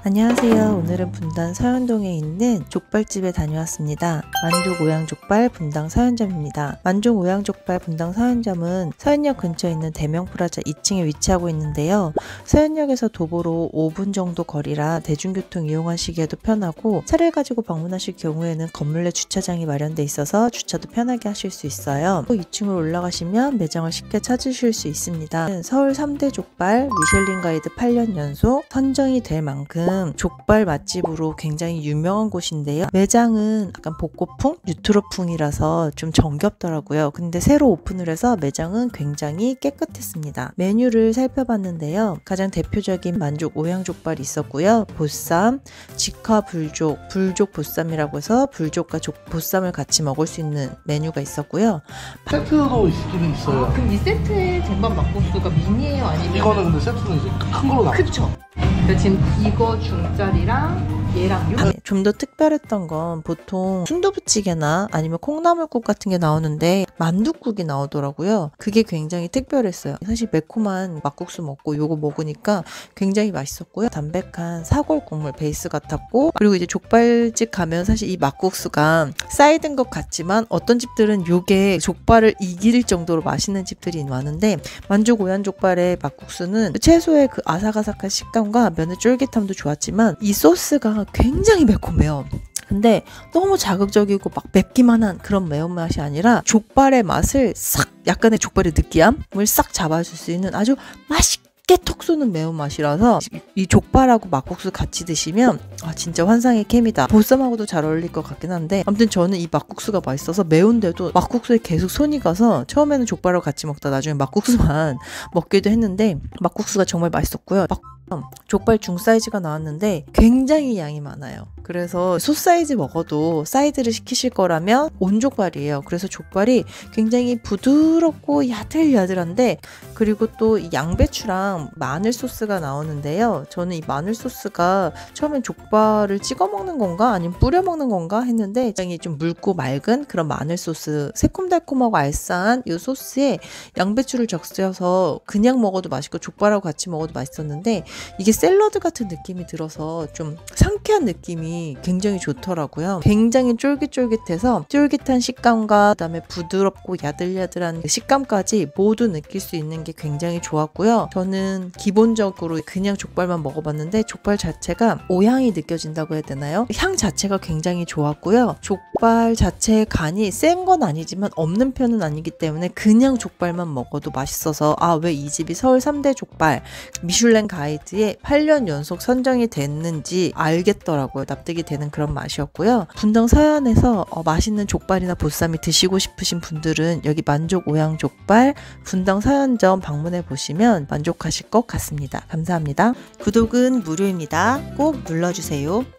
안녕하세요. 오늘은 분당 서현동에 있는 족발집에 다녀왔습니다. 만족 오양족발 분당 서현점입니다. 만족 오양족발 분당 서현점은 서현역 근처에 있는 대명프라자 2층에 위치하고 있는데요. 서현역에서 도보로 5분 정도 거리라 대중교통 이용하시기에도 편하고 차를 가지고 방문하실 경우에는 건물 내 주차장이 마련돼 있어서 주차도 편하게 하실 수 있어요. 2층으로 올라가시면 매장을 쉽게 찾으실 수 있습니다. 서울 3대 족발 미슐린 가이드 8년 연속 선정이 될 만큼 족발 맛집으로 굉장히 유명한 곳인데요. 매장은 약간 복고풍, 뉴트로풍이라서 좀 정겹더라고요. 근데 새로 오픈을 해서 매장은 굉장히 깨끗했습니다. 메뉴를 살펴봤는데요. 가장 대표적인 만족 오양족발이 있었고요. 보쌈, 직화 불족, 불족 보쌈이라고 해서 불족과 보쌈을 같이 먹을 수 있는 메뉴가 있었고요. 세트도 있긴 있어요. 그럼 이 세트의 쟁반 막국수가 미니예요? 아니면? 이거는 근데 세트는 이제 큰 걸로 나왔죠. 그쵸? 그러니까 지금 이거 중짜리랑 얘랑 요? 좀 더 특별했던 건 보통 순두부찌개나 아니면 콩나물국 같은 게 나오는데 만둣국이 나오더라고요. 그게 굉장히 특별했어요. 사실 매콤한 막국수 먹고 요거 먹으니까 굉장히 맛있었고요. 담백한 사골 국물 베이스 같았고, 그리고 이제 족발집 가면 사실 이 막국수가 사이드인 것 같지만 어떤 집들은 요게 족발을 이길 정도로 맛있는 집들이 많은데, 만족 오양족발의 막국수는 채소의 그 아삭아삭한 식감과 면의 쫄깃함도 좋았지만 이 소스가 굉장히 매콤해요. 근데 너무 자극적이고 막 맵기만 한 그런 매운맛이 아니라 족발의 맛을 싹, 약간의 족발의 느끼함을 싹 잡아줄 수 있는 아주 맛있게 톡 쏘는 매운맛이라서 이 족발하고 막국수 같이 드시면 진짜 환상의 케미다. 보쌈하고도 잘 어울릴 것 같긴 한데, 아무튼 저는 이 막국수가 맛있어서 매운데도 막국수에 계속 손이 가서 처음에는 족발하고 같이 먹다 나중에 막국수만 먹기도 했는데 막국수가 정말 맛있었고요. 족발 중 사이즈가 나왔는데 굉장히 양이 많아요. 그래서 소 사이즈 먹어도 사이드를 시키실 거라면 온족발이에요. 그래서 족발이 굉장히 부드럽고 야들야들한데, 그리고 또 양배추랑 마늘 소스가 나오는데요. 저는 이 마늘 소스가 처음엔 족발을 찍어 먹는 건가 아니면 뿌려 먹는 건가 했는데 굉장히 좀 묽고 맑은 그런 마늘 소스, 새콤달콤하고 알싸한 이 소스에 양배추를 적셔서 그냥 먹어도 맛있고 족발하고 같이 먹어도 맛있었는데, 이게 샐러드 같은 느낌이 들어서 좀 상쾌한 느낌이 굉장히 좋더라고요. 굉장히 쫄깃쫄깃해서 쫄깃한 식감과 그다음에 부드럽고 야들야들한 식감까지 모두 느낄 수 있는 게 굉장히 좋았고요. 저는 기본적으로 그냥 족발만 먹어봤는데 족발 자체가 오향이 느껴진다고 해야 되나요? 향 자체가 굉장히 좋았고요. 족발 자체의 간이 센 건 아니지만 없는 편은 아니기 때문에 그냥 족발만 먹어도 맛있어서 왜 이 집이 서울 3대 족발 미슐랭 가이드에 8년 연속 선정이 됐는지 알겠더라고요. 납득이 되는 그런 맛이었고요. 분당 서현에서 맛있는 족발이나 보쌈이 드시고 싶으신 분들은 여기 만족 오양족발 분당 서현점 방문해 보시면 만족하실 것 같습니다. 감사합니다. 구독은 무료입니다. 꼭 눌러주세요.